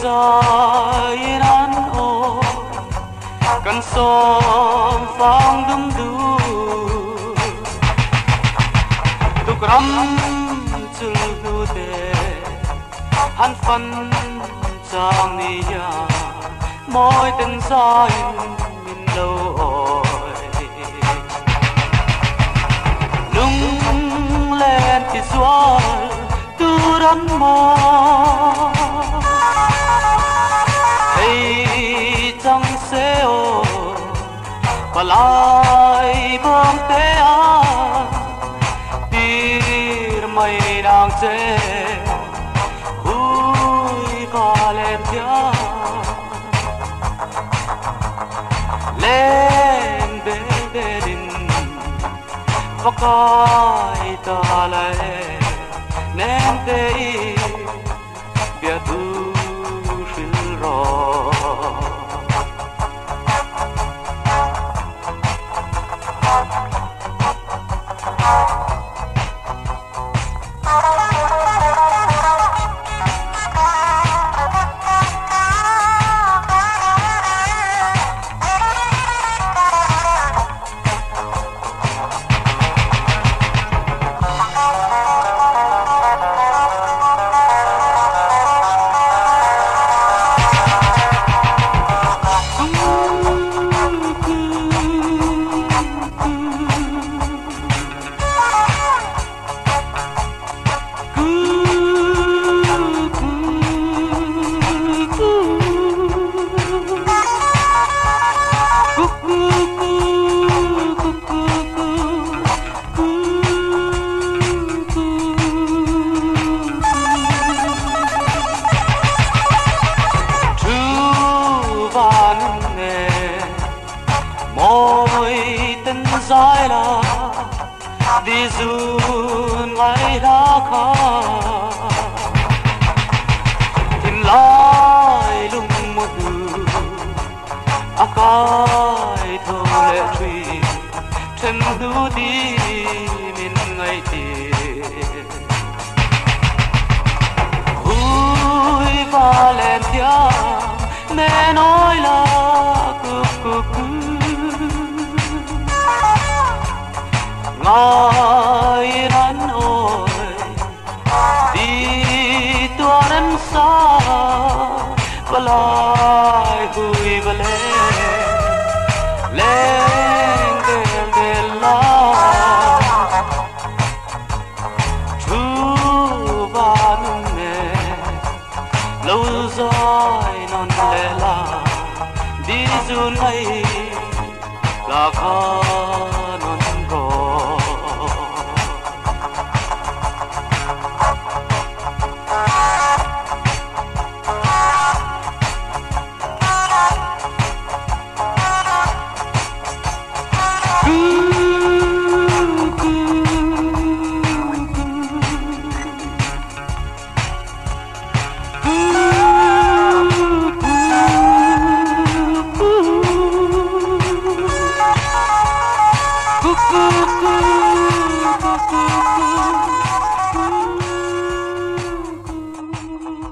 dài nan ô cần xóm phong đum du tu ram chul du te han phân trang ni ya môi tên dài min lâu ôi lung lên thì xóa tu rắn mò hey chẳng sẽ ô và lại bom té à tir mây đang che ui và lên theo lên bên đình và cài ta lại nên đây biết tu phil rồi dài là đi du ngày đã khá tìm lại lung một đường à cái thâu lệ truy trên đu đi mình ngày tiền ui và lên theo mẹ nói là cướp ngài nan ôi đi tua đến xa và lại hui và lên đèn la chú và nung nè lâu dài non lệ la đi du này là khó